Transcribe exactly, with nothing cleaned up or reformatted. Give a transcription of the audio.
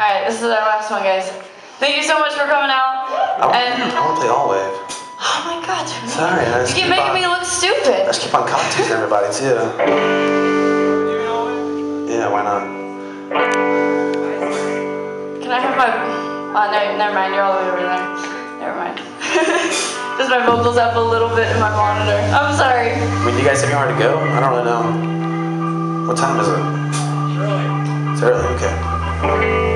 Alright, this is our last one, guys. Thank you so much for coming out. I want, and I want to play all wave. Oh my god, dude. Sorry, I you keep making on, me look stupid. I just keep on cockteasing everybody too. Yeah, why not? Can I have my... Oh, no, never mind, you're all the way over there. Never mind. Just my vocals up a little bit in my monitor. I'm sorry. I mean, do you guys have anywhere to go? I don't really know. What time is it? It's early. It's early, okay.